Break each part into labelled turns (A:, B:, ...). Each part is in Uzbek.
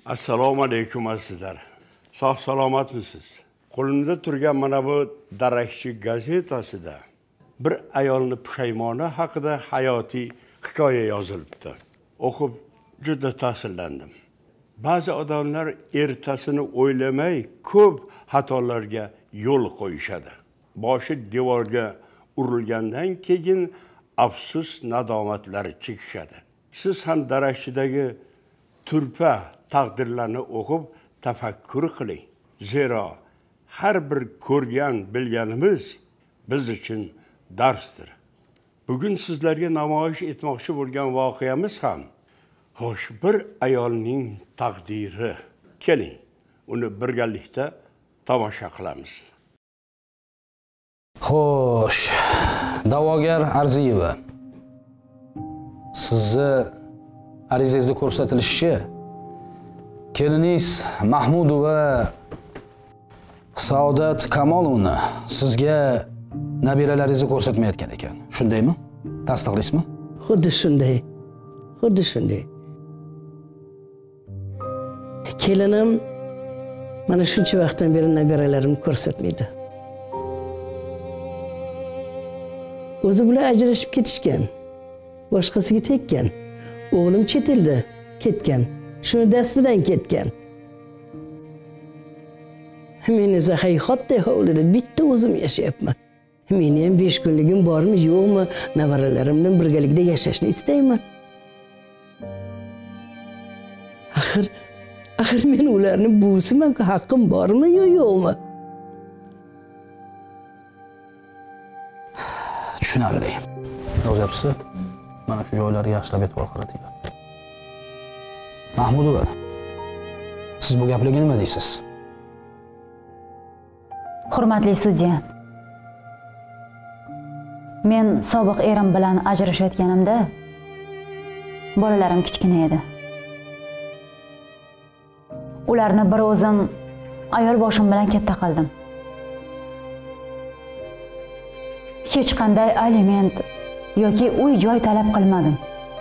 A: Assalomu alaykum azizlar. Sog' salomatmisiz? Qo'limda turgan mana bu Darakchi gazetasida bir ayolni pushaymoni haqida hayotiy hikoya yozilibdi. O'qib juda ta'sirlandim. Ba'zi odamlar ertasini o'ylamay ko'p xatolarga yo'l qo'yishadi. Boshi devorga urilgandan keyin afsus nadomatlar chekishadi. Siz ham Darakchidagi turpa taqdirlarni o'qib tafakkur qiling. Zero har bir ko'rgan bilganimiz biz uchun darsdir. Bugun sizlarga namoyish etmoqchi bo'lgan voqeamiz ham xo'sh bir ayolning taqdiri. Keling, uni birgalikda tomosha qilamiz.
B: Xo'sh, da'vogar Arziyeva. Sizni arizangizda ko'rsatilishicha, keliningiz Mahmudova Saodat Kamolovna sizga nabiralaringizni ko'rsatmayotgan ekan. Shundaymi? Tasdiqlaysizmi?
C: Xuddi shunday. Xuddi shunday. Kelinim mana shuncha vaqtdan beri nabiralarimni ko'rsatmaydi. O'zi bilan ajrashib ketishgan. Boshqasiga tekkan. O'g'lim chet elda ketgan. Shuni dastidan ketgan. Men esa hayhotday hovlida bitta o'zim yashayapman. Meni ham 5 kunligim bormi, yo'qmi, nevaralarimdan birgalikda yashashni istayman. Axir men ularni buvisiman, haqqim bormi yo'qmi?
B: Tushunarli. Yozyapsiz. Mana shu joylarga yaxshilab e'tibor qaratinglar. Mahmudova, siz bu gaplarga nima deysiz?
D: Hurmatli sudya. Men sobiq erim bilan ajrashayotganimda bolalarim kichkina edi. Ularni bir o'zim ayol boshim bilan katta qildim. Hech qanday aliment yoki uy joy talab qilmadim.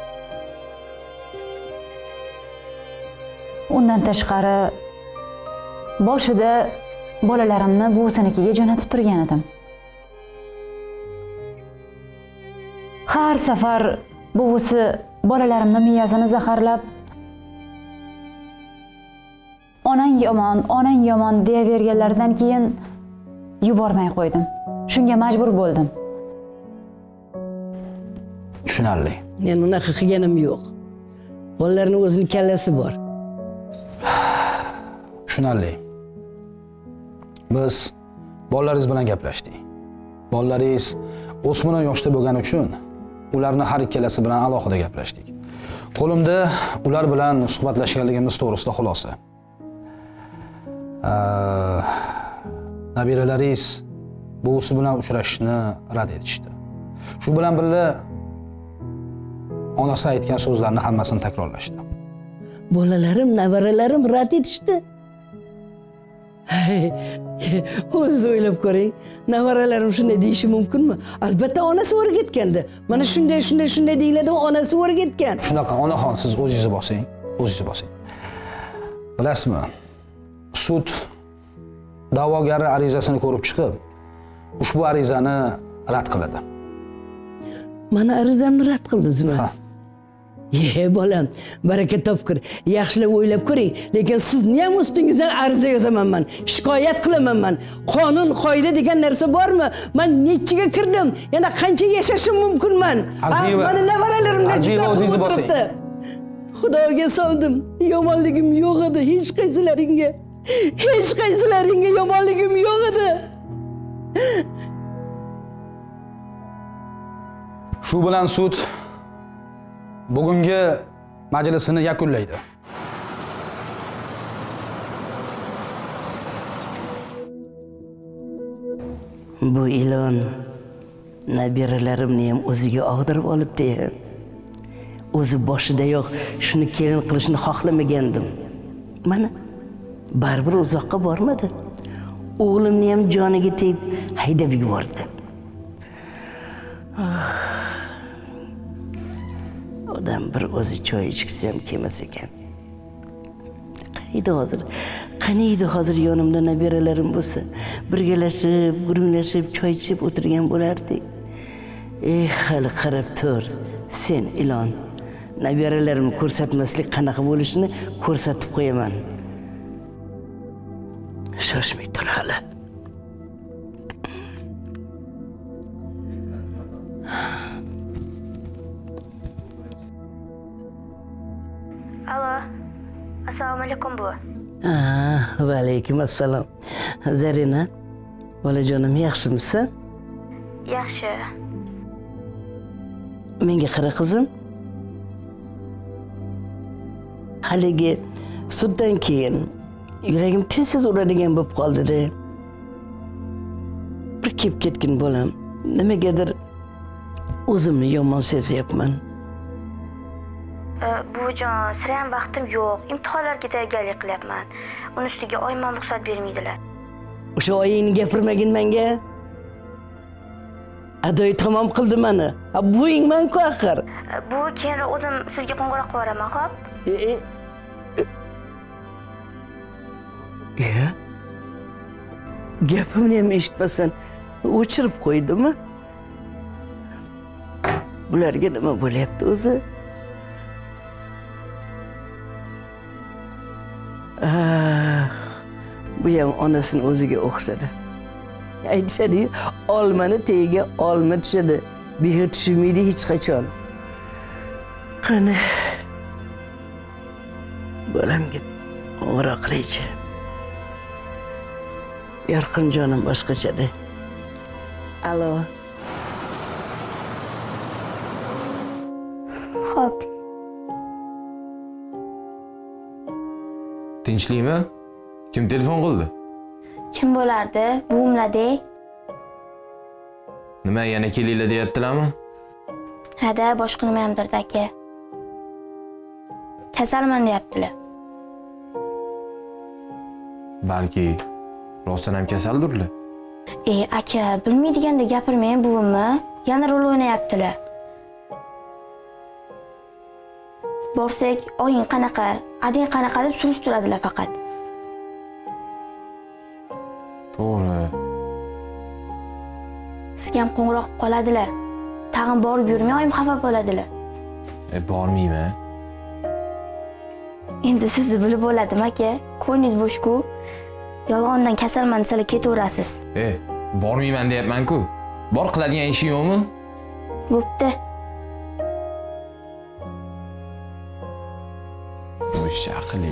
D: Undan tashqari boshida bolalarimni buvsinikiga jo'natib turgan edim. Har safar buvisi bolalarimni miyasini zaharlab, onang yomon deyaverganlaridan keyin yubormay qo'ydim. Shunga majbur bo'ldim.
B: Tushunarli.
C: Men unaqa qilganim yo'q. Bolalarning o'zining kallasi bor.
B: Tushunarli. Biz bolalaringiz bilan gaplashdik. Bolalaringiz o'smir yoshda bo'lgani uchun ularni har ikkalasi bilan alohida gaplashdik. Qo'limda ular bilan suhbatlashganligimiz to'g'risida xulosa. Nabiralaringiz buvisi bilan uchrashishni rad etishdi. Shu bilan birga onasi aytgan so'zlarni hammasini takrorlashdi.
C: Bolalarim, nevaralarim rad etishdi. O'zingiz o'ylab ko'ring, nevaralarim shunday deyishi mumkinmi? Albatta onasi o'rgatganda. Mana shunday deyiladi, onasi o'rgatgan.
B: Shunaqa, onaxon, siz o'zingizni bosing, o'zingizni bosing. Bilasizmi? Sud da'vogari arizasini ko'rib chiqib, ushbu arizani rad qiladi.
C: Mana arizamni rad qildingizmi?
B: Ha.
C: Bolam, baraka topkir. Yaxshilab o'ylab ko'ring, lekin sizni ham ustingizdan ariza yozaman, shikoyat qilaman. Qonun, qoida degan narsa bormi? Men nechiga kirdim? Yana qancha yashashim mumkinman? Mana nevaralarimga o'zingizni bosing. Xudoga soldim. Yomonligim yo'q edi hech qaysalaringga. Hech qaysalaringga yomonligim yo'q edi.
B: Shu bilan sud bugungi majlisini yakunlaydi.
C: Bu ilon nabiralarimni ham o'ziga og'dirib olibdi. O'zi boshidayoq shuni kelin qilishni xohlamagandim. Mana baribir uzoqqa bormadi. O'g'limni ham joniga tegib haydab yubordi. Odam bir o'zi choy ichsa ham kelmas ekan. Qani edi hozir yonimda nabiralarim bo'lsa, birgalashib, gurunglashib, choy ichib o'tirgan bo'lardik. Hali qarab tur, sen ilon. Nabiralarimni ko'rsatmaslik qanaqa bo'lishini ko'rsatib qo'yaman. Shoshmay tur hali.
E: Alo. Assalomu alaykum buvi.
C: Va alaykum assalom. Zarina, bolajonim yaxshimisan?
E: Yaxshi.
C: Menga qara qizim. Haligi suddan keyin yuragim tez uradigan bo'lib qoldi-da. Bir kelib ketgin bolam. Nimagadir o'zimni yomon sezyapman.
E: Buvijon, sira ham vaqtim yo'q. Imtihonlarga tayyorgarlik qilyapman. Uni ustiga oyim ham ruxsat bermaydilar.
C: O'sha oyingni gapirmagin menga. Adoy tamom qildi meni. Buvingman-ku axir.
E: Buvi, keyinroq o'zim sizga qo'ng'iroq qilib beraman, xo'p?
C: Gapimni ham eshitmasdan o'chirib qo'ydimi? Bularga nima bo'lyapti o'zi? Bu ham onasini o'ziga o'xshadi. Aytishadi, olmani tagiga olma tushadi. Behi tushmaydi hech qachon. Qani bolamga qo'ng'iroq qilaychi. Yorqin jonim boshqachada. Alo.
E: Xo'p.
F: Tinchlikmi? Kim telefon qildi?
E: Kim bo'lardi? Buvimlar-da.
F: Nima, yana kelinglar deyaptilarmi?
E: Ha-da, boshqa nima hamdir aka. Kasalman deyaptilar.
F: Balki rostdan ham kasaldirlar.
E: Aka, bilmaydiganda gapirmang buvimni. Yana rol o'ynayaptilar. Borsak, oying qanaqa, ading qanaqa deb surishtiradilar faqat.
F: To'g'ri.
E: Sizga ham qo'ng'iroq qilib qoladilar. Tag'in borib yurmay, oyim xafa bo'ladilar.
F: Bormayman.
E: Endi sizni bilib bo'ladimi aka? Ko'nglingiz bo'sh-ku. Yolg'ondan kasalman desalar ketaverasiz.
F: Bormayman deyapman-ku. Bor qiladigan ishing yo'qmi?
E: Bo'pti.
F: O'sha aqlli.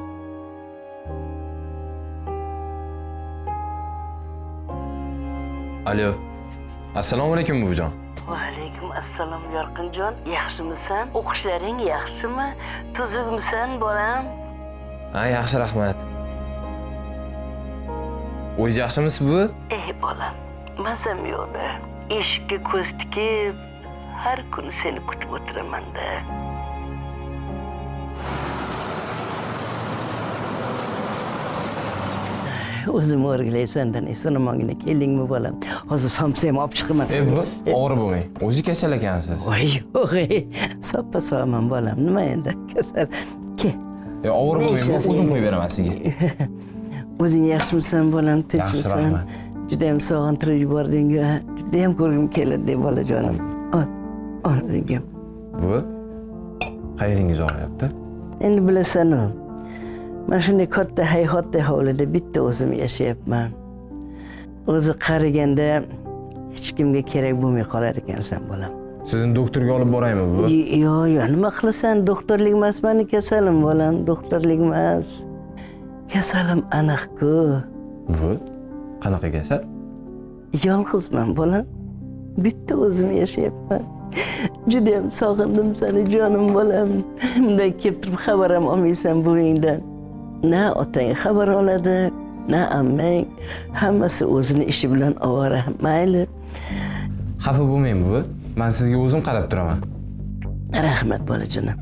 F: Alo. Assalomu alaykum buvijon.
C: Va alaykum assalom Yorqinjon. Yaxshimisan? O'qishlaring yaxshimi? Tuzukmisan bolam?
F: Ha, yaxshi, rahmat. O'zingiz yaxshimisiz buvi?
C: Bolam, mazam yo'qda. Eshikka ko'z tikib, har kuni seni kutib o'tiraman-da. O'zim o'rgilaysandan esonomongina keldingmi bolam? Hozir somsa ham olib chiqaman.
F: Buvi, og'ir bo'lmang. O'zi kasal ekansiz.
C: Voy yo'q, soppa sog'man bolam. Nima endi kasal? Ke.
F: Og'ir bo'lmang, o'zim qo'yib beraman sizga.
C: O'zing yaxshimisan bolam?
F: Yaxshi, rahmat.
C: Juda ham sog'intirib yubording. Juda ham ko'rgim keladi bolajonim. Ol degim.
F: Buvi, qayeringiz og'riyapti?
C: Endi bilasan-ku. Mana shunday katta hayhotda hovlida bitta o'zim yashayapman. O'zi qariganda hech kimga kerak bo'lmay qolar ekansan bolam.
F: Sizni doktorga olib boraymi buvi?
C: Yo'q, nima qilasan? Doktorlik emas, meni kasalim bolam, doktorlik emas. Kasalim aniq-ku.
F: Buvi, qanaqa kasal?
C: Yolg'izman bolam. Bitta o'zim yashayapman. Juda ham sog'indim seni jonim bolam. Bunday kelib turib xabar ham olmaysan buvingdan. Na otang xabar oladi, na ammang. Hammasi o'zini ishi bilan ovora. Mayli.
F: Xafa bo'lmang buvi. Men sizga o'zim qarab turaman.
C: Rahmat bolajonim.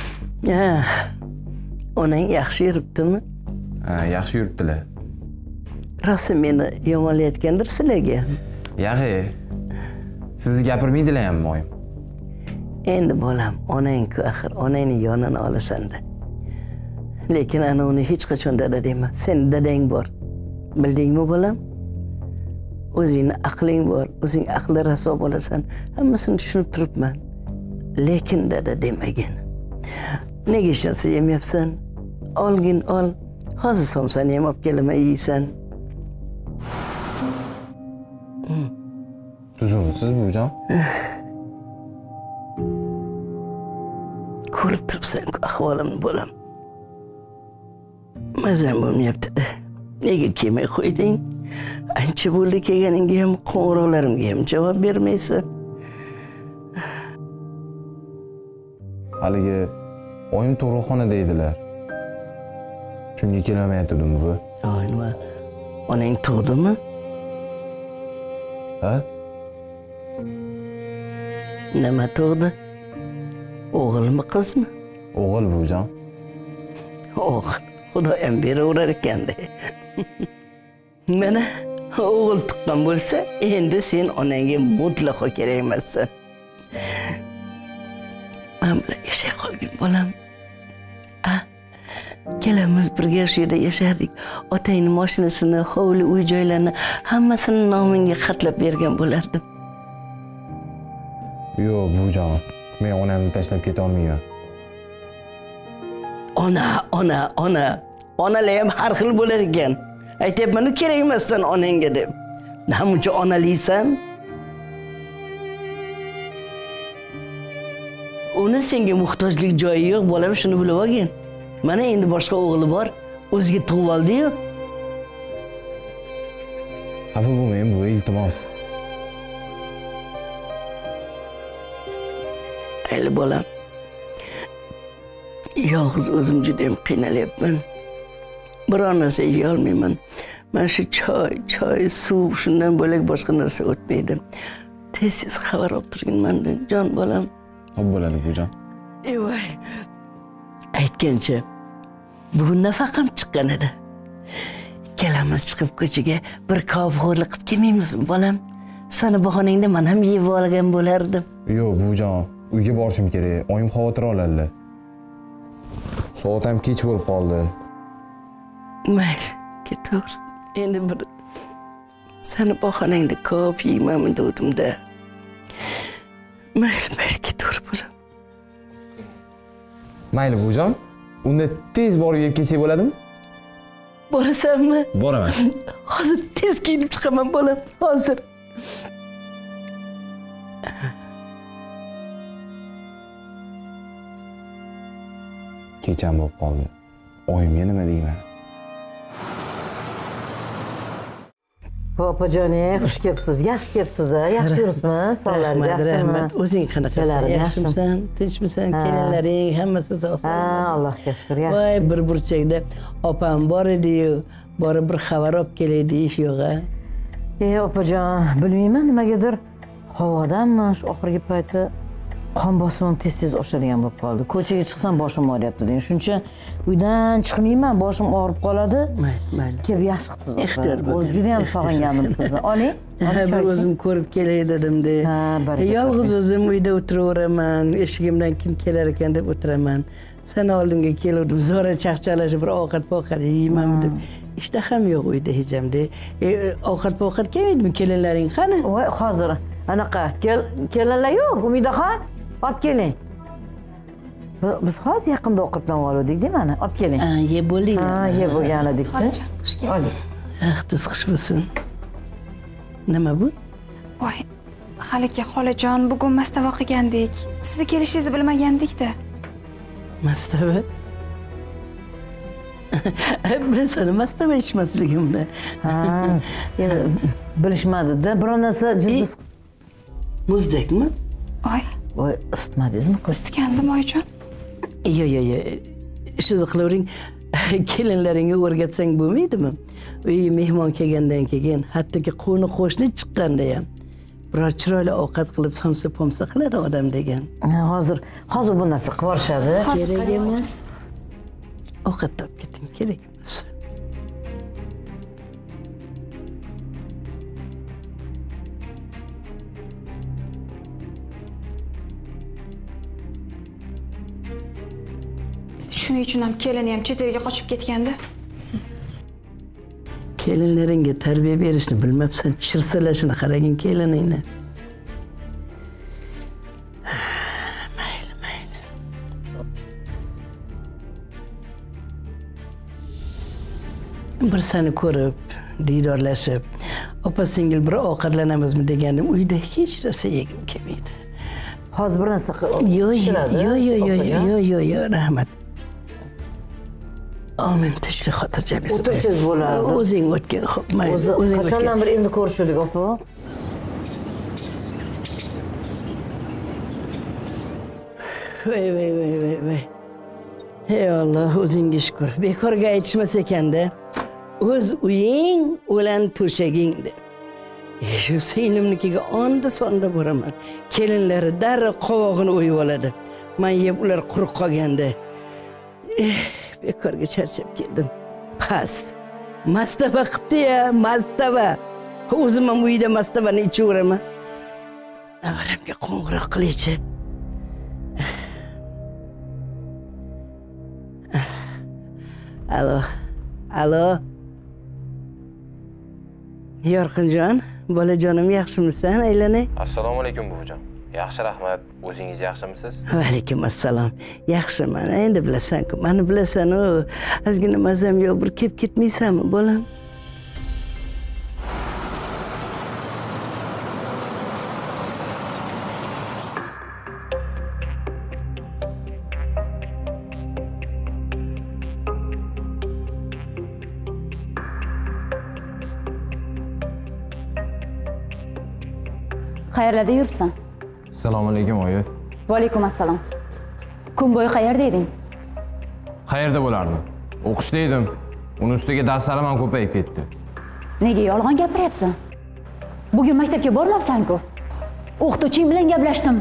C: Onang yaxshi yuribdimi?
F: Ha, yaxshi yuribdilar.
C: Rosa meni yomonlayotgandir sizlarga.
F: Yaxshi. Sizni gapirmaydilar ham oyim.
C: Endi bolam, onang-ku axir, onangning yonini olasan-da. lekin ana uni hech qachon dada dema. Sen dadang bor. Bildingmi bolam? O'zingni aqling bor, o'zing aqli raso bo'lasan. Hammasini tushunib turibman. Lekin dada demagin. Nega hech narsa yemayapsan? Olgin ol. Hozir somsani ham olib kelaman, yeysan.
F: Tuzimisiz buvijon?
C: Ko'rib turibsan-ku ahvolimni bolam. Mazam bo'lmayapti-da. Nega kelmay qo'yding? Ancha bo'ldi kelganingga ham, qo'ng'iroqlarimga ham javob bermaysan.
F: Haligi oyim tug'ruqxonada edilar. Shunga kelmayatdim buvi.
C: Nima? Onang tug'dimi?
F: Ha?
C: Nima tug'di? O'g'ilmi, qizmi?
F: O'g'il buvijon.
C: O'g'il. Xudoyam beraverar ekan-da. Mana o'g'il tuqqan bo'lsa, endi sen onangga mutlaqo kerak emassan. Men bilan yashay qolgin bolam. Kelamiz birga shu yerda yashardik. Otangning mashinasini, hovli uy-joylarni hammasini nomingga xatlab bergan bo'lardim.
F: Yo'q, buvijon. Men onamni tashlab keta olmayman.
C: Ona. Onalar ham har xil bo'lar ekan. Aytyapman, kerak emasdan onangga deb. Namuncha onalaysan? Uni senga muhtojlik joyi yo'q, bolam, shuni bilib olgin. Mana endi boshqa o'g'li bor, o'ziga tug'ib oldi-yu.
F: Xafa bo'lmang, bu iltimos.
C: Ayli bolam. Yolg'iz o'zim juda ham qiynalyapman. Biror narsa yeya olmayman. Mana shu choy, suv, shundan bo'lak boshqa narsa o'tmaydi. Tez xabar olib turgin mendan, jon bolam.
F: Xo'p bo'ladi, buvijon.
C: Voy. Aytgancha, bugun nafaqam chiqqan edi. Kelamiz chiqib ko'chaga bir kop xo'rlik qilib kelmaymizmi, bolam? Sani bahonangda men ham yeb olgan bo'lardim.
F: Yo'q, buvijon, uyga borishim kerak. Oyim xavotir oladi. Soat ham kech bo'lib qoldi.
C: Mayli, ketaver. Endi bir sani bahonangda ko'p yeyman dedim-da. Mayli, ketaver bolam.
F: Mayli buvijon. Unda tez borib yeb kelsak bo'ladimi?
C: Borasanmi?
F: Boraman.
C: Hozir tez kiyinib chiqaman bolam, hozir.
F: Kecham bo'lib qoldi. Oyimga nima deyman?
G: Opajonim, xush kelibsiz, yaxshi kelibsiz, yaxshi yuribsizmi? Sog'laringiz yaxshimi?
C: O'zing qanaqasan? Yaxshimisan? Tinchmisan? Kelinlaring hammasi sog'-salomat.
G: Allohga shukr, yaxshi.
C: Voy, bir burchakda opam bor edi-yu, borib bir xabar olib kelay deyish yo'q-a?
G: Opajon, bilmayman, nimagadir havodanmi shu oxirgi paytda qon bosimim tez oshadigan bo'lib qoldi. Ko'chaga chiqsam boshim og'riyapti deyin. Shuncha uydan chiqmayman, boshim og'rib qoladi.
C: Mayli.
G: Kelib yaxshi qilibsiz.
C: Ehtiyot bo'ling.
G: O'zi juda ham sog'ingandim sizni. Oling.
C: Bir o'zim ko'rib kelay dedim-da. Yolg'iz o'zim uyda o'tiraveraman, eshigimdan kim kelar ekan deb o'tiraman. Sana oldimga keldim, zo'ra chaqchalashib bir ovqat yeyman deb. Ishtaham yo'q uyda hech hamda. Ovqat kelmaydimi kelinlaring qani?
G: Voy, hozir anaqa kelinlar yo'q, Umidaxon. Olib keling. Biz hozir yaqinda ovqatlanib oldik-da, mana. Olib keling.
C: Yeb bo'ldinglar.
G: Yeb bo'lgan edik-da.
H: Xolajon, xush kelibsiz.
C: Tiz xush bo'lsin. Nima bu?
H: Voy, haligi xolajon, bugun mastava qilgandik. Sizni kelishingizni bilmagandik-da.
C: Mastava? Bilasan, mastava ichmasligimni.
G: Bilishmadi-da. Biror narsa jiz
C: Muzdakmi?
H: Voy,
G: voy, isitmadingizmi qiz?
H: isitgandim oyijon.
C: Yo'q. Ishni qilavering. Kelinlaringga o'rgatsang bo'lmaydimi? Uy mehmon kelgandan keyin, hattoki qo'ni-qo'shni chiqqanda ham biror chiroyli ovqat qilib somsa-pomsa qiladi odam degan.
G: Hozir bu narsa qilib borishadi.
C: Kerak emas. Ovqat topib keting, kerak emas.
H: Shuning uchun ham kelini ham chet elga qochib ketganda.
C: Kelinlaringga tarbiya berishni bilmabsan, chirsalashini qaragin keliningni. Mayli. Bir seni ko'rib, diydorlashib, opa-singil bir ovqatlanamizmi degandim, uyda hech narsa yegim kelmaydi.
G: Hozir bir narsa
C: Yo'q, rahmat. Amin, tinchlik xotirjam bo'lsin.
G: O'tirsiz bo'ladi.
C: O'zing o'tgan, xo'p, mayli. O'zing
G: Qachondan bir endi ko'rishdik, opa?
C: Voy. Ey Alloh, o'zingga shukr. Bekorga aytishmas ekanda. O'z uying o'lan to'shaging deb. Shu singlimnikiga onda-sonda boraman. Kelinlari darrov qovog'ini o'yib oladi. Men yeb ular quruq qolganda. Bekorga charchab keldim. Past. Mastava qilibdi-ya, mastava. O'zim ham uyda mastavani ichaveraman. Navaramga qo'ng'iroq qilingchi. Alo. Yorqinjon, bolajonim yaxshimisan, aylanay?
F: Assalomu alaykum buvijon. Yaxshi, rahmat. O'zingiz yaxshimisiz?
C: Va alaykum assalom. Yaxshiman. Endi bilasan-ku, meni bilasan-ku. Ozgina mazam yo'q, bir kelib ketmaysanmi, bolam?
D: Qayerlarda yuribsan?
F: Assalomu alaykum oyi.
D: Va alaykum assalom. Kun bo'yi qayerda eding?
F: Qayerda bo'lardim? O'qishda edim. Uning ustiga darslarim ham ko'payib ketdi.
D: Nega yolg'on gapiryapsan? Bugun maktabga bormabsan-ku. O'qituvching bilan gaplashdim.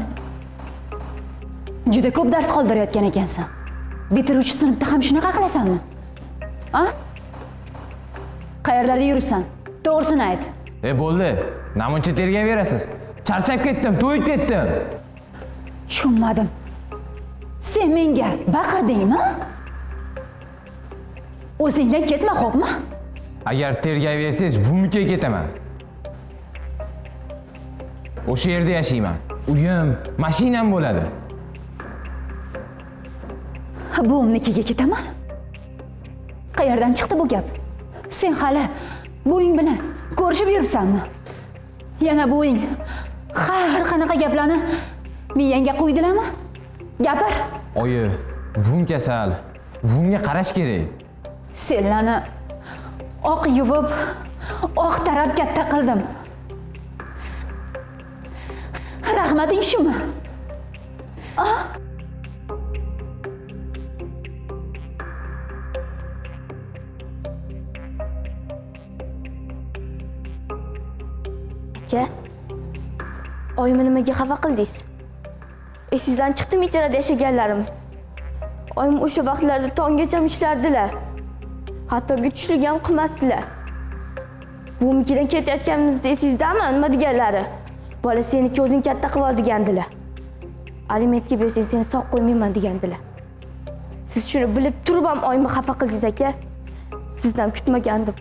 D: Juda ko'p dars qoldirayotgan ekansan. Bitiruvchi sinfda ham shunaqa qilasanmi? A? Qayerlarda yuribsan? To'g'risini ayt.
F: Bo'ldi. Namuncha tergayverasiz. Charchab ketdim, to'yib ketdim.
D: Tushunmadim. Sen menga baqirdingmi? O'zingdan ketma, xo'pmi?
F: Agar tergayversangiz, bumiga ketaman. O'sha yerda yashayman. Uyim, mashinam bo'ladi.
D: Buvimnikiga ketaman. Qayerdan chiqdi bu gap? Sen hali buving bilan ko'rishib yuribsanmi? Yana buving har qanaqa gaplarni miyangga qo'ydilarmi? Gapir.
F: Oyi, buvim kasal. Buvimga qarash kerak.
D: Senlarni oq yuvib, oq tarab katta qildim. Rahmating shumi?
E: Aka, oyimni nimaga xafa qildingiz? Esingizdan chiqdimi ijarada yashaganlarimiz? Oyim o'sha vaqtlarda tonggacha ishlardilar. Hattoki tushlik ham qilmasdilar. Buvimnikidan ketayotganimizda esingizdami nima deganlari? Bola seniki o'zing katta qilib ol degandilar. Alimentga bersang seni sog' qo'ymayman degandilar. Siz shuni bilib turib ham oyimni xafa qildingiz aka. Sizdan kutmagandim.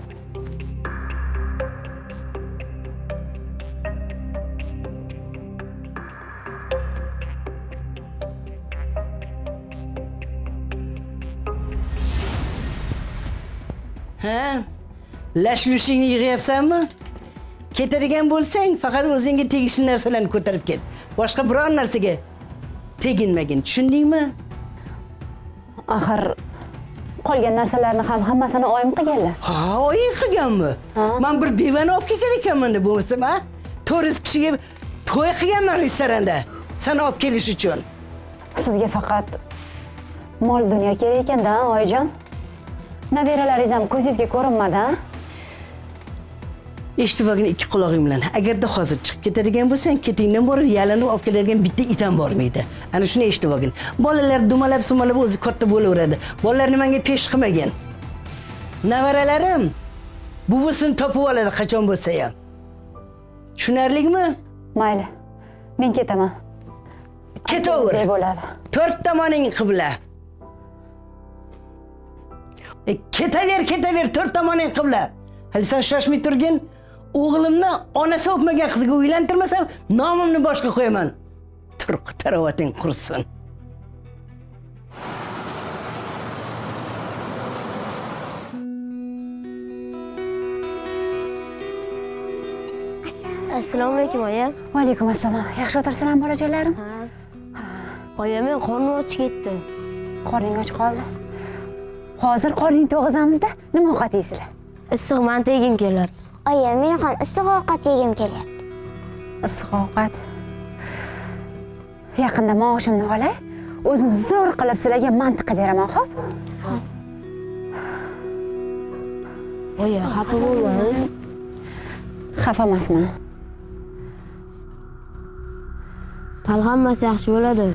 C: Ha? Lash-lushingni yig'yapsanmi? Ketadigan bo'lsang, faqat o'zingga tegishli narsalarni ko'tarib ket. Boshqa biror narsaga teginmagin, tushundingmi?
D: Axir qolgan narsalarni ham hammasini oyim qilganlar.
C: Ha, oying qilganmi? Men bir bevani olib kelgan ekanman deb bo'lsam, ha? 400 kishiga to'y qilganman restoranda. Seni olib kelish uchun.
D: Sizga faqat mol dunyo kerak ekan-da, oyijon. Nabiralaringiz ham ko'zingizga ko'rinmadi, ha?
C: Eshitib olgin ikki quloqing bilan. Agarda hozir chiqib ketadigan bo'lsang, ketingdan borib yalanib olib keladigan bitta itam bormaydi. Ana shuni eshitib olgin. Bolalar dumalab-sumalab o'zi katta bo'laveradi. Bolalarni menga pesh qilmagan. Navaralarim buvisini topib oladi qachon bo'lsa ham. Tushunarlikmi?
D: Mayli. Men ketaman.
C: Ketaver.
D: Bo'ladi.
C: 4 tomoning qibla. Ketaver, to'rt tomoning qibla. Hali sen shoshmay turgin, o'g'limni onasi o'pmagan qizga uylantirmasam, nomimni boshqa qo'yaman. Turq tarovating qursin.
E: Assalomu alaykum oya.
D: Va alaykum assalom. Yaxshi o'tirsanlar bolajonlarim?
E: Oya, men qornim och ketdi.
D: Qorning och qoldi. Hozir qorning to'g'izamizda nima ovqat yeysizlar?
E: Issiq manta yegim keladi.
I: Oya, men ham issiq ovqat yegim kelyapti.
D: Issiq ovqat. Yaqinda maoshimni olay, o'zim zo'r qilib sizlarga manta qilib beraman, xo'p?
E: Oya, xafa bo'lmang.
D: Xafa emasman.
E: Hali hammasi yaxshi bo'ladi.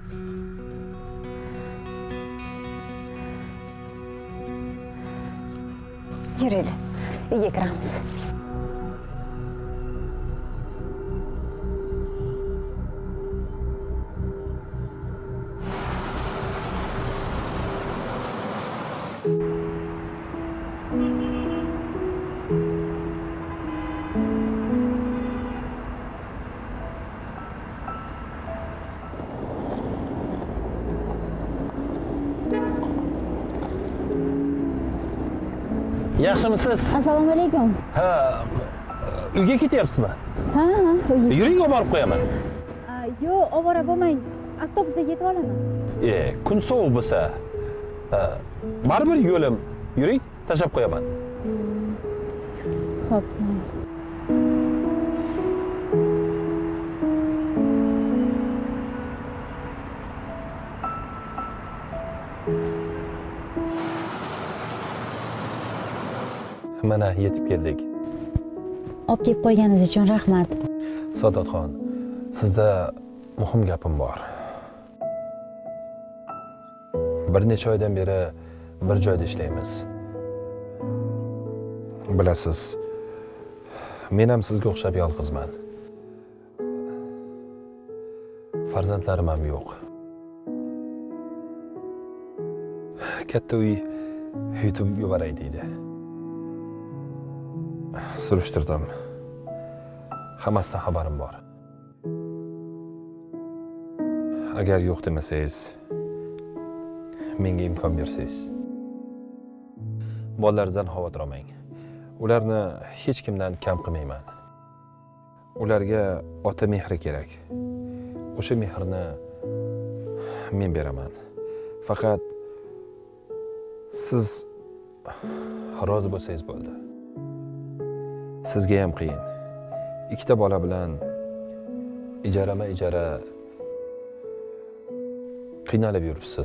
D: Yuringlar, uyga kiramiz.
J: Yaxshimisiz?
I: Assalomu alaykum.
J: Ha, uyga ketyapsizmi?
I: Ha, uyga.
J: Yuring, olib borib qo'yaman.
I: Yo'q, ovora bo'lmang. Avtobusda yetib olaman.
J: Kun sovuq bo'lsa, baribir yo'lim. Yuring, tashlab qo'yaman.
I: Xo'p.
J: Mana yetib keldik.
I: Olib kelib qo'yganingiz uchun rahmat.
J: Saodatxon, sizda muhim gapim bor. Bir necha oydan beri bir joyda ishlaymiz. Bilasiz, men ham sizga o'xshab yolg'izman. Farzandlarim ham yo'q. Katta uy yutib yuboray deydi. Surishtirdim. Hammasidan xabarim bor. Agar yo'q demasangiz, menga imkon bersangiz. Bolalaringizdan xavotir olmang. Ularni hech kimdan kam qilmayman. Ularga ota mehri kerak. O'sha mehrni men beraman. Faqat siz rozi bo'lsangiz bo'ldi. Sizga ham qiyin. Ikkita bola bilan ijara qiynalib yuribsiz.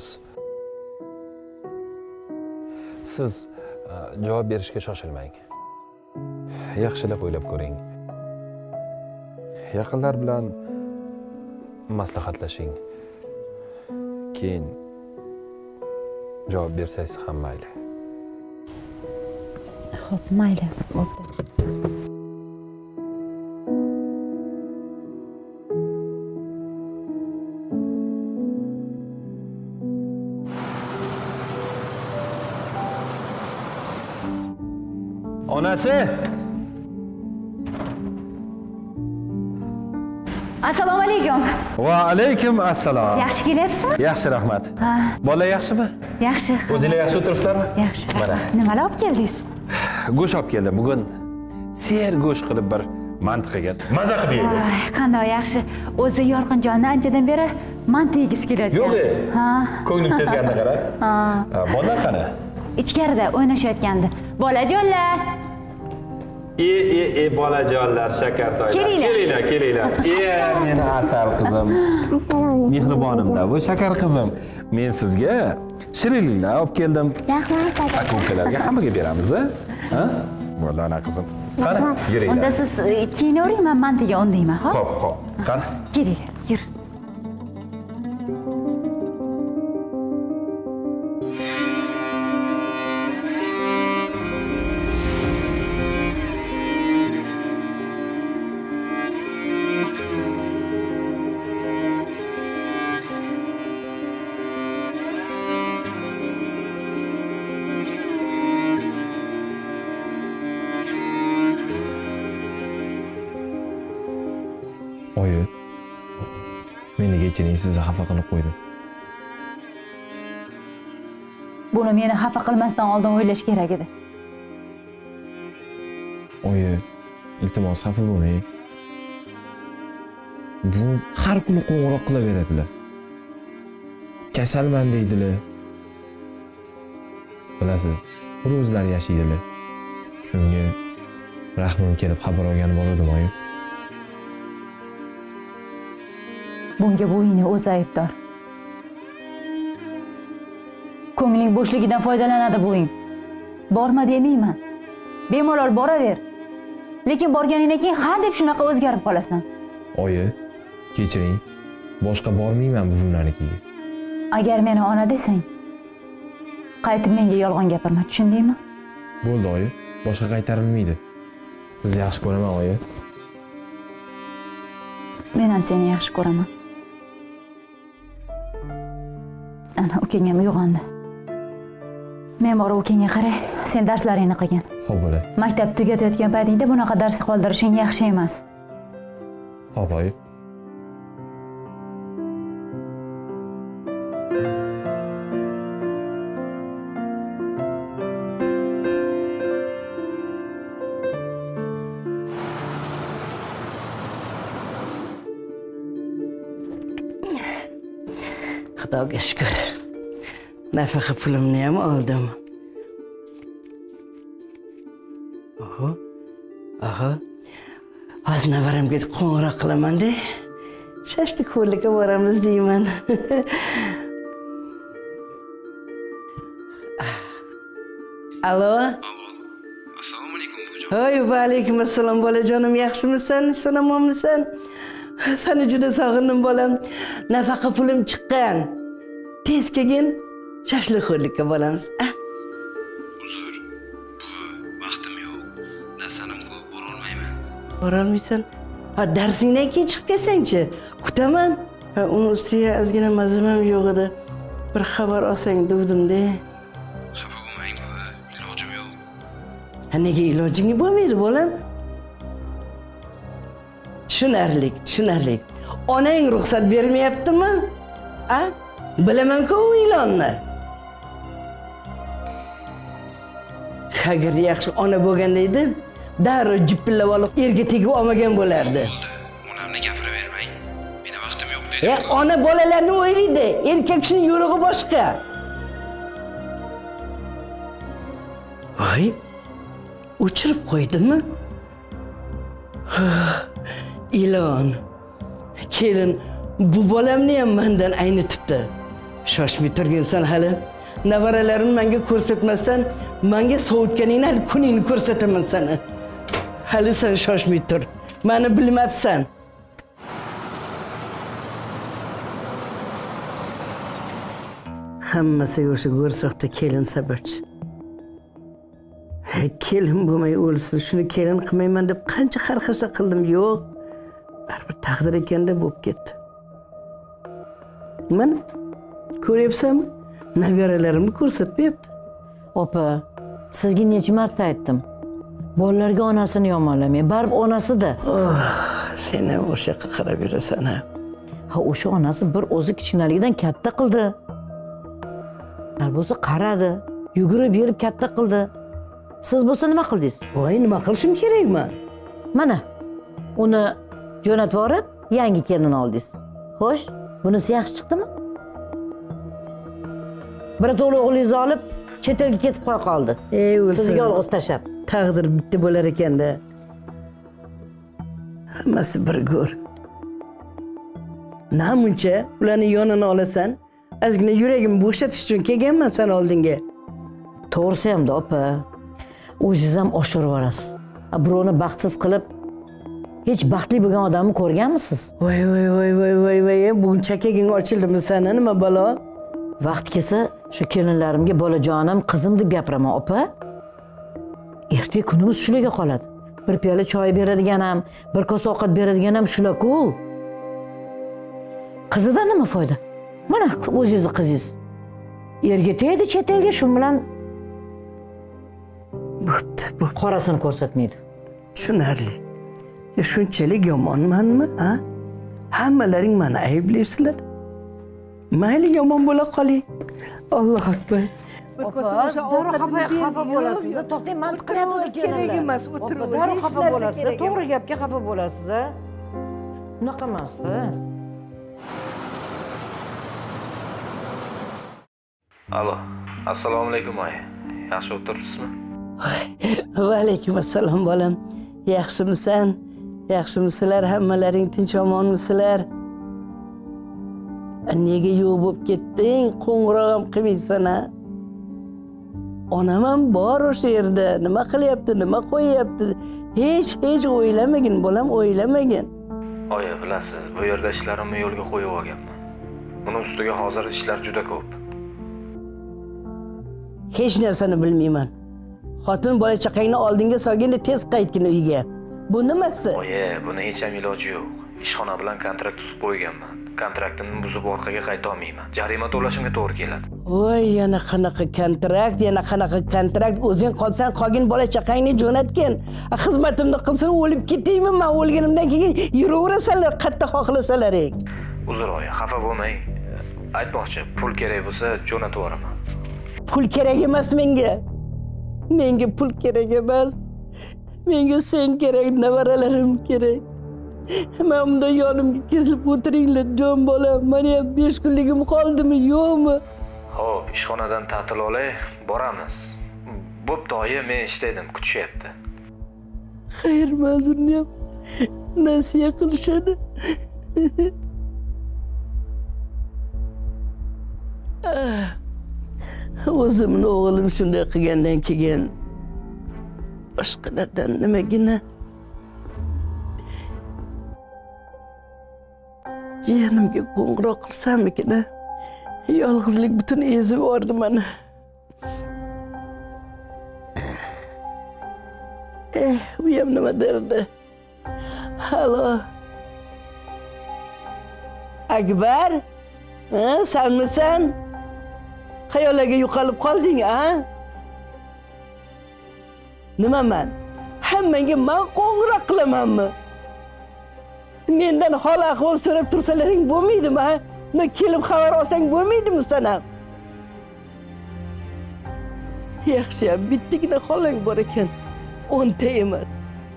J: Siz javob berishga shoshilmang. Yaxshilab o'ylab ko'ring. Yaqinlar bilan maslahatlashing. Keyin javob bersangiz ham mayli.
I: Xo'p, mayli, bo'pti.
J: Onasi!
D: Assalomu alaykum.
J: Va alaykum assalom.
D: Yaxshi kelyapsizmi?
J: Yaxshi, rahmat. Bola yaxshimi?
D: Yaxshi.
J: O'zinglar yaxshi o'tiribsizlarmi?
D: Yaxshi.
J: Mana.
D: Nimalar olib keldingiz?
J: Go'sht olib keldim. Bugun ser go'sht qilib bir manta qilgan. Maza qilib yedim.
D: Qanday yaxshi. O'zi Yorqinjonni anchadan beri manta yegisi kelayotgan.
J: Yo'q. Ha. Ko'nglim sezganini qara.
D: Ha.
J: Bolalar qani?
D: Ichkarida o'ynashayotgandi. Bolajonlar.
J: Bolajonlar, shakartoylar. Kelinglar. Meni asal qizim. Mehribonimda, bu shakar qizim. Men sizga shirinliklar olib keldim.
I: Rahmat,
J: aka-ukalarga hammaga beramiz, ha? Bo'ldi, ana qizim. Qani, yuringlar.
D: Unda siz keyinavering, men mantiga undayman, ha?
J: Xo'p. Qani?
D: Kelinglar, yur.
F: Oyi, meni kechiring, sizni xafa qilib qo'ydim.
D: Buni meni xafa qilmasdan oldin o'ylash kerak edi.
F: Oyi, iltimos xafa bo'lmang. Bu har kuni qo'ng'iroq qilaveradilar. Kasalman deydilar. Bilasiz, bir o'zlari yashaydilar. Shunga rahmim kelib xabar olgani bo'ladim, oyi.
D: Bunga bo'yini o'zi aybdor. Ko'ngling bo'shligidan foydalanadi bo'ying. Borma demayman. Bemalol boraver. Lekin borganingdan keyin ha deb shunaqa o'zgarib qolasan.
F: Oyi, kechiring. Boshqa bormayman buvimlarnikiga.
D: Agar meni ona desang, qaytib menga yolg'on gapirma, tushundingmi?
F: Bo'ldi, oyi. Boshqa qaytarilmaydi. Sizni yaxshi ko'raman, oyi.
D: Men ham seni yaxshi ko'raman. Ana, ukangam uyg'ondi. Men borib ukangga qaray, sen darslaringni qilgin.
F: Xo'p, bo'ladi.
D: Maktab tugatayotgan paytingda bunaqa dars qoldirishing yaxshi emas.
F: Xo'p, oyi.
C: Xudoga shukr. Nafaqa pulimni ham oldim. Aha. Hozir navaramga qo'ng'iroq qilaman-da. Shashti ko'lga boramiz deyman. Alo.
K: Assalomu alaykum bujon.
C: Hoy, va alaykum assalom bolajonim, yaxshimisan? Salomonmisan? Seni juda sog'indim bolam. Nafaqa pulim chiqqan. Tez kelgin, shashliqxo'rlikka boramiz.
K: Uzr. Vaqtim yo'q. Darsanim ko'p, bora olmayman.
C: Bora olmaysan? Ha, darsingdan keyin chiqib kelsangchi. Kutaman. Ha, uni ustiga ozgina mazam ham yo'q edi. Bir xabar olsang degdim-da.
K: Xafa bo'lmang, ilojim yo'q.
C: Ha, nega ilojing bo'lmaydi bolam? Tushunarli. Onang ruxsat bermayaptimi? A? Bilaman-ku u ilonni. Agar yaxshi ona bo'lganda edi, darrov jippillab olib erga tegib olmagan bo'lardi.
K: Onamni gapiravermang. Meni vaqtim yo'q dedi.
C: Ona bolalarni o'ylaydi. Erkak kishining yo'rig'i boshqa. Voy, o'chirib qo'ydimi? Ilon. Kelin, bu bolamni ham mendan aynitibdi. Shoshmay turginsan hali. Navaralarimni menga ko'rsatmasdan, menga sovutganingni hali kuningni ko'rsataman sana. Hali sen shoshmay tur. Meni bilmabsan. Hammasiga o'sha go'rsoqda kelin sababchi. Kelin bo'lmay o'lsin, shuni kelin qilmayman deb qancha xarxasha qildim, yo'q. Baribir taqdir ekanda bo'lib ketdi. Mana ko'ryapsanmi? Navaralarimni ko'rsatmayapti.
G: Opa, sizga necha marta aytdim. Bolalarga onasini yomonlamang. Baribir onasi-da.
C: Sen ham o'sha yoqqa qarab yurasan ha.
G: Ha, o'sha onasi bir o'zi kichkinaligidan katta qildi. Bo'lsa qaradi, yugurib berib katta qildi. Siz bo'lsa nima qildingiz?
C: Voy, nima qilishim kerakmi?
G: Mana, uni jo'natib yorib, yangi kelin oldingiz. Xo'sh, bunisi yaxshi chiqdimi? Bir to'la o'g'lingizni olib, chet elga ketib qo'ya qoldi. Sizga yolg'iz tashab.
C: Taqdir bitta bo'lar ekanda. Hammasi bir go'r. Namuncha ularni yonini olasan, ozgina yuragimni bo'shatish uchun kelganman sen oldinga.
G: To'g'risi ham-da, opa. O'zingiz ham oshirib yorasiz. Birovni baxtsiz qilib, hech baxtli bo'lgan odamni ko'rganmisiz?
C: Voy, bugun chakaging ochildimi sana, nima balo?
G: Vaqt kelsa, shu kelinlarimga bolajonim, qizim deb gapiraman, opa. Ertaga kunimiz shularga qoladi. Bir piyola choy beradigan ham, bir kosa ovqat beradigan ham shular-ku. Qizidan nima foyda? Mana o'zingizni qizingiz. Erga tegdi chet elga, shu bilan
C: bo'pti.
G: Qorasini ko'rsatmaydi.
C: Tushunarli. Shunchalik yomonmanmi, ha? Hammalaring meni ayblaysizlar. Mayli yomon bo'la qoling. Alloh akbar. Bir kosa o'sha
G: xafa bo'lasiz. To'xtang, men qilyapman
C: kerak emas, o'tirib.
G: Darrov xafa bo'lasiz. To'g'ri gapga xafa bo'lasiz. Unaqa emas-da.
J: Alo, assalomu alaykum oyi. Yaxshi o'tiribsizmi?
C: Va alaykum assalom bolam. Yaxshimisan? Yaxshimisizlar? Hammalaring tinch omonmisizlar? Nega yo'q bo'lib ketding? Qo'ng'iroq ham qilmaysan-a? Onam ham bor o'sha yerda. Nima qilyapti, nima qo'yyapti? Hech o'ylamagin bolam, o'ylamagin.
J: Oyi, bilasiz, bu yerda ishlarimni yo'lga qo'yib olganman. Buni ustiga hozir ishlar juda ko'p.
C: Hech narsani bilmayman. Xotin bola chaqangni oldinga solganda tez qaytgin uyga. Bu nimasi?
J: Oyi, buni hech ham iloji yo'q. Ishxona bilan kontrakt tuzib qo'yganman. Kontraktimni buzib orqaga qayta olmayman. Jarima to'lashimga to'g'ri keladi.
C: Voy, yana qanaqa kontrakt, yana qanaqa kontrakt. O'zing qolsan, qolgin bola chaqangni jo'natgin. Xizmatimni qilsin, o'lib ketaymi? Men o'lganimdan keyin yuraverasanlar, qatta xohlasalaring.
J: Uzr oyi, xafa bo'lmang. Aytmoqchi, pul kerak bo'lsa jo'natib yuboraman.
C: Pul kerak emas menga. Menga pul kerak emas. Menga sen kerak, nevaralarim kerak. Men unda yonimga kesilib o'tiringlar, jon bolam. Mana ham 5 kunligim qoldimi, yo'qmi?
J: Xo'p, ishxonadan ta'til olay, boramiz. Bo'pti oyi, men ishladim, kutishyapti.
C: Xayr, ma'zurni ham nasiya qilishadi. O'zimni o'g'lim shunday qilgandan keyin boshqalardan nimagina jiyanimga qo'ng'iroq qilsammikin? Yolg'izlik butun ezib yubordi meni. Bu ham nima derdi? Halo. Akbar? Senmisan? Xayollarga yo'qolib qolding, a? Nima men? Hammangga men qo'ng'iroq qilamanmi? Mendan hol ahvol so'rab tursalaring bo'lmaydimi, ha? Uni kelib xabar olsang bo'lmaydimi sen ham? Yaxshi, bittagina xolang bor ekan. 10 ta emas.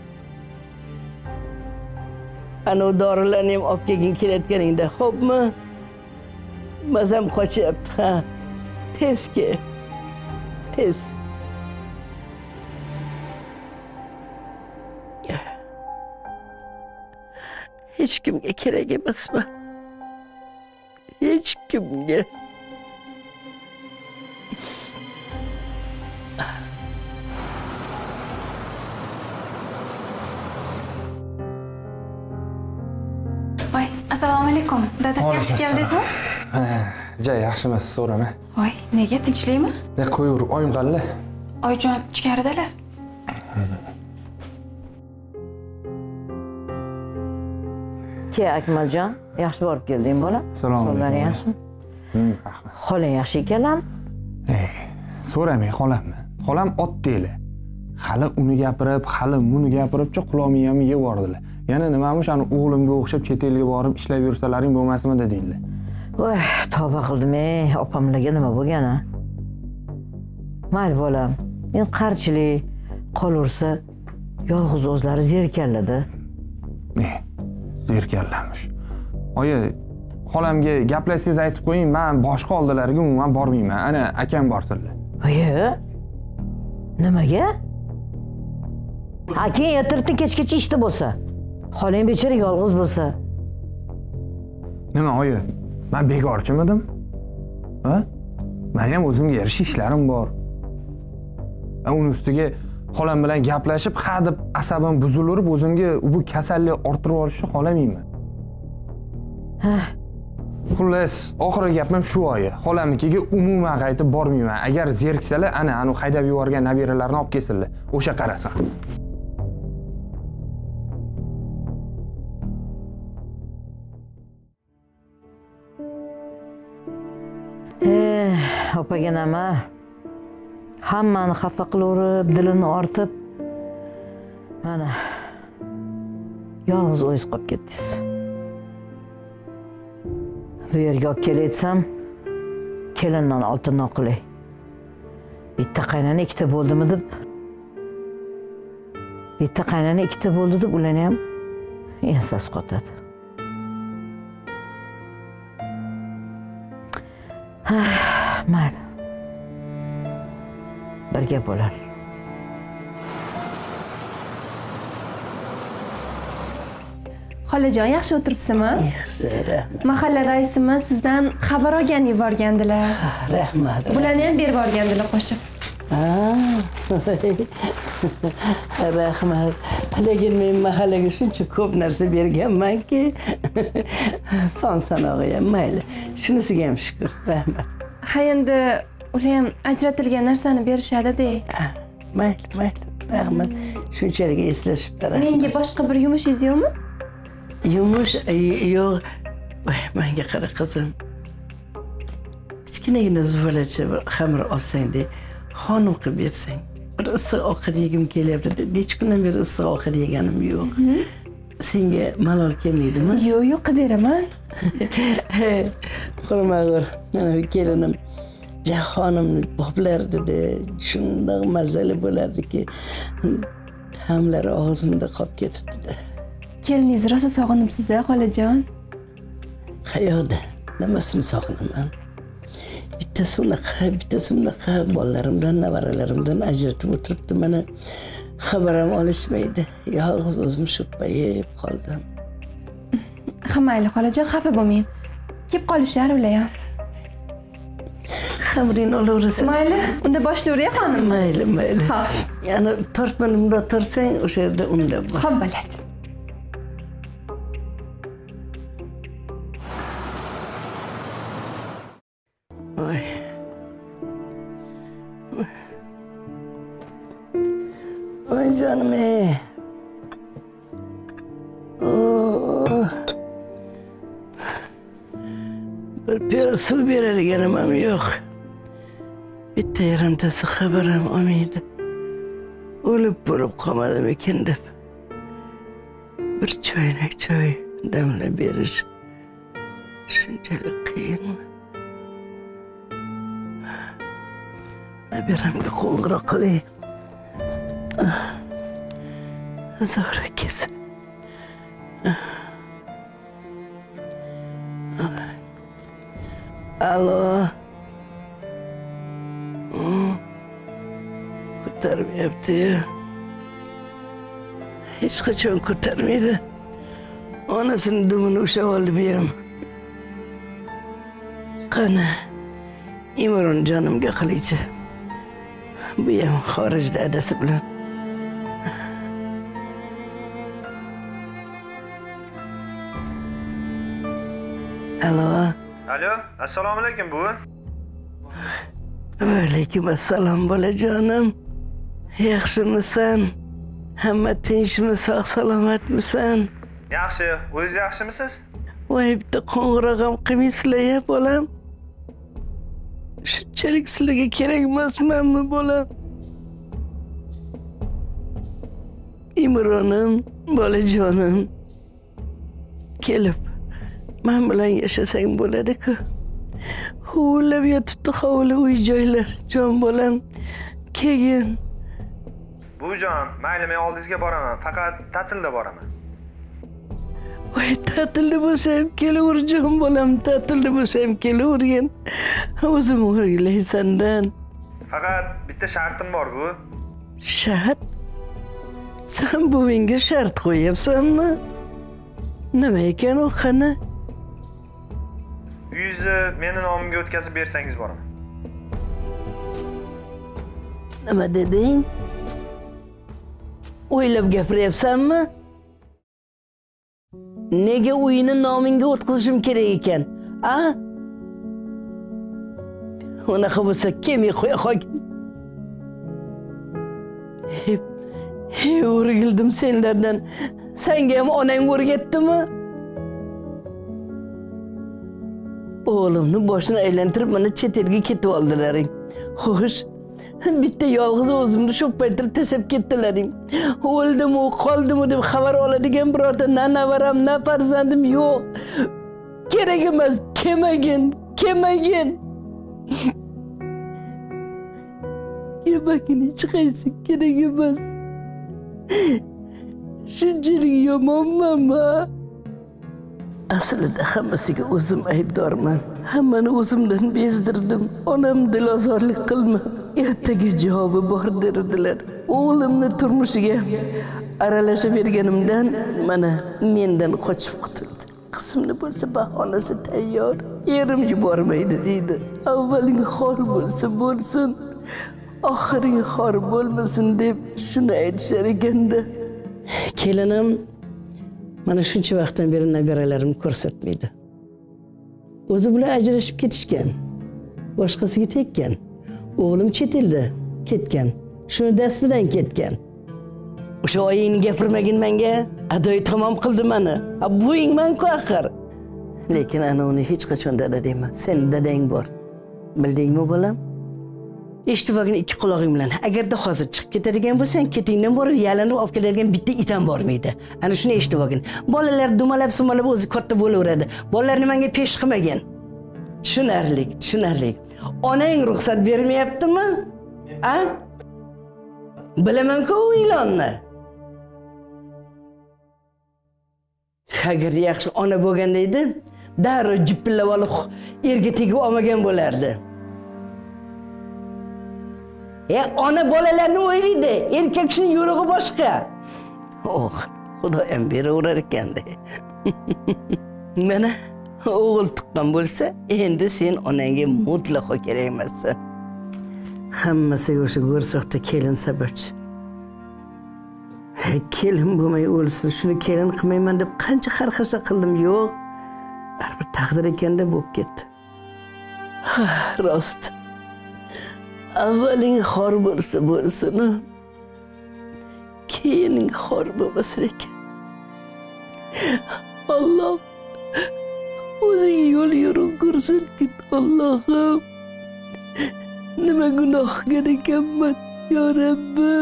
C: Ana dorilarni ham olib kelgin kelayotganingda, xo'pmi? Mazam qochyapti, ha. Tez kel. Tez. Hech kimga kerak emasman. Hech kimga.
H: Voy, assalomu alaykum. Dadasi yaxshi keldingizmi?
F: Ja, yaxshimisiz, so'rama.
H: Voy, nega, tinchlikmi?
F: Qo'yaverib, oyim qalla.
H: Oyjon ichkaridalar.
G: Akmaljon, yaxshi borib kelding bola.
F: Assalomu alaykum.
G: Yaxshimi?
F: Rahmat.
G: Xolang yaxshi ekanlarmi?
F: So'ramang xolamni. Xolam otdeli. Hali uni gapirib, hali buni gapiribcha quloqni ham yeb yubordilar. Yana nimamish, ani o'g'limga o'xshab chet elga borib ishlab yursalaring bo'lmasmi dedilar.
G: Voy, tavba qildim-ey, opamlarga nima bo'lgan-a? Mayli bolam, men qarchilik qolaversa, yolg'iz o'zlari zerikalladi.
F: Zerikallamish. Oyi, xolamga gaplashsangiz aytib qo'ying, men boshqa oldilariga umuman bormayman. Ana akam borsinlar.
G: Oyi, nimaga? Keyin ertalabdan kechgacha ishda bo'lsa, xolang bechora yolg'iz bo'lsa.
F: Nima oyi? Men bekorchimidim? Ha? Meni ham o'zimga yarasha ishlarim bor. Uni ustiga xolam bilan gaplashib, ha deb asabim buzilib, o'zimga bu kasallik orttirib olishni xohlamayman. Xullas, oxirgi gapim shu oyi. Xolamnikiga umuman qaytib bormayman. Agar zeriksalar, ana haydab yuborgan nabiralarni olib kelsinlar. O'sha qarasin.
G: Opaga nima? Hammani xafa qilaverib, dilini ortib, mana yolg'iz o'zingiz qolib ketdingiz. Bu yerga olib kelaysam, kelindan oltindan qilay. Bitta qaynana ikkita bo'ldimi deb. Bitta qaynana ikkita bo'ldi deb ularni ham ensasi qotadi. Mayli. Bir gap bo'lar.
L: Xolajon, yaxshi o'tiribsizmi?
C: Yaxshi, rahmat.
L: Mahalla raisimiz sizdan xabar olgan yuborgandilar.
C: Rahmat.
L: Bularni ham berib yuborgandilar qo'shib.
C: Rahmat. Lekin men mahallaga shuncha ko'p narsa berganmanki, son sanog'i ham mayli. Shunisiga ham shukr. Rahmat.
L: Ha, endi ular ham ajratilgan narsani berishadi-da.
C: Mayli. Rahmat. Shunchalik eslashibdilar.
L: Menga boshqa bir yumushingiz yo'qmi?
C: Yumush yo'q. Menga qara qizim. Kichkinagina zuvalacha bir xamir olsang-da, xonim qilib bersang. Bir issiq ovqat yegim kelyapti. Necha kundan beri issiq ovqat yeganim yo'q. Senga malol kelmaydimi?
L: Yo'q, qilib beraman.
C: Qurmag'ur. Mana kelinim Jahonimni boblardi-da, shundoq mazali bo'lardiki, ta'mlari og'zimda qolib ketibdi-da.
L: Keliningiz rosa sog'inibsiz-a, xolajon?
C: Qayoqda? Nimasini sog'inaman? Bittasi unaqa bolalarimdan, nevaralarimdan ajratib o'tiribdi. Mana xabar ham olishmaydi. Yolg'iz o'zim sho'ppayib qoldim.
L: Ha, mayli, xolajon, xafa bo'lmang. Kelib qolishlar ular ham.
C: Xamrin olaverasan.
L: Mayli, unda boshlayver xonim.
C: Mayli.
L: Ha.
C: Ana tortmanimda torsang, o'sha yerda unlab bor.
L: Xo'p, bo'ladi.
C: Oy canım bir piyola suv beradiganim ham yo'q. Bitta yarimtasi xabar ham olmaydi. O'lib bo'lib qolmadimikin deb. Bir choynak choy damlab berish shunchalik qiyinmi? Nabiramga qo'ng'iroq qilay. Zora akasi. Alo. Ko'tarmayapti-yu. Hech qachon ko'tarmaydi. Onasini dumini ushlab oldi bu ham. Qani, Imron jonimga qilaychi. Bu ham xorijda adasi bilan. Alo.
F: Alo, assalomu alaykum buvi.
C: Alaykum assalom bolajonim. Yaxshimisan? Hamma tinchmi, sog' salomatmisan?
F: Yaxshi, o'zingiz yaxshimisiz?
C: Voy, bitta qo'ng'iroq ham qilmaysizlar-ya, bolam. Shunchalik sizlarga kerak emasmanmi, bolam? Imronim, bolajonim. Kelib, men bilan yashasang bo'ladi-ku. Huvillab yotibdi hovli uy-joylar, jon bolam. Keyin.
F: Buvijon, mayli, men oldingizga boraman, faqat ta'tilda boraman.
C: Voy, ta'tilda bo'lsa ham kelaver, jon bolam, ta'tilda bo'lsa ham kelavergin. O'zim o'rgilay sendan.
F: Faqat bitta shartim bor bu.
C: Shart? Sen buvingga shart qo'yapsanmi? Nima ekan u, qani?
F: Uyingizni meni nomimga o'tkazib bersangiz boraman.
C: Nima deding? O'ylab gapiryapsanmi? Nega uyini nomingga o'tkazishim kerak ekan? A? Unaqa bo'lsa kelmay qo'ya qolgin. O'rgildim senlardan. Senga ham onang o'rgatdimi? O'g'limni boshini aylantirib mana chet elga ketib oldilaring. Xo'sh, bitta yolg'iz o'zimni sho'ppaytirib tashlab ketdilaring. O'ldimi, qoldimi deb xabar oladigan birorta na navaram, na farzandim yo'q. kerak emas, kelmagin. Kelmagin hech qaysi kerak emas. Shunchalik yomonmanmi? Aslida hammasiga o'zim aybdorman. Hammani o'zimdan bezdirdim. Onam dilozorlik qilma. Ertaga javobi bor derdilar. O'g'limni turmushiga aralashaverganimdan mana mendan qochib qutuldi. Qizimni bo'lsa bahonasi tayyor. Erim yubormaydi deydi. Avvaling xor bo'lsa bo'lsin, oxirgi xor bo'lmasin deb shuni aytishar ekanda. Kelinim mana shuncha vaqtdan beri nabiralarimni ko'rsatmaydi. O'zi bilan ajrashib ketishgan. Boshqasiga tekkan. O'g'lim chet elda ketgan. Shuni dastidan ketgan. O'sha oyingni gapirmagin menga. Adoy tamom qildi meni. Buvingman-ku axir. Lekin ana uni hech qachon dada deyman. Sen dadang bor. Bildingmi bolam? Eshitib olgin ikki quloqing bilan. Agarda hozir chiqib ketadigan bo'lsang, ketingdan borib yalanib olib keladigan bitta itam bormaydi. Ana shuni eshitib olgin. Bolalar dumalab sumalab o'zi katta bo'laveradi. Bolalarni menga pesh qilmagin. Tushunarli. Onang ruxsat bermayaptimi? A? Bilaman-ku u ilonni. Agar yaxshi ona bo'lganda edi, darrov jippillab olib erga tegib olmagan bo'lardi. Ona bolalarni o'ylaydi, erkak kishining yo'rig'i boshqa. Xudoyam beraverar ekanda. Mana o'g'il tuqqan bo'lsa, endi sen onangga mutlaqo kerak emassan. Hammasiga o'sha go'rsoqda kelin sababchi. Kelin bo'lmay o'lsin, shuni kelin qilmayman deb qancha xarxasha qildim, yo'q. Baribir taqdir ekanda bo'lib ketdi. Rost. Avvaling xor bo'lsa bo'lsin, keyining xor bo'lmasin ekan. Alloh o'zing yo'l yo'riq ko'rsatgin. Allohim, nima gunoh qilgan ekanman, yo Rabbim.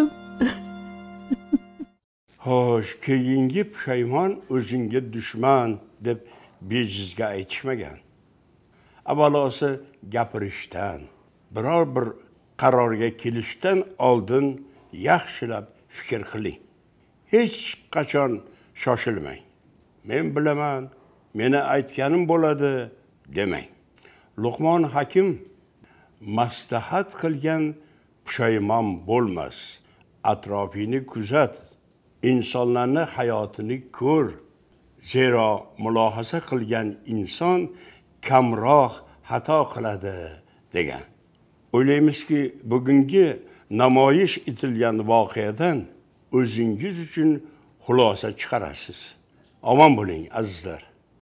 A: Xo'sh, keyingi pushaymon o'zingga dushman deb bejizga aytishmagan. Avvalosi gapirishdan, biror bir qarorga kelishdan oldin yaxshilab fikr qiling. Hech qachon shoshilmang. Men bilaman, meni aytganim bo'ladi demang. Luqmon Hakim maslahat qilgan pushaymon bo'lmas. Atrofingni kuzat, insonlarning hayotini ko'r. Zero mulohaza qilgan inson kamroq xato qiladi degan. O'ylaymizki, bugungi namoyish etilgan voqeadan o'zingiz uchun xulosa chiqarasiz. Omon bo'ling azizlar.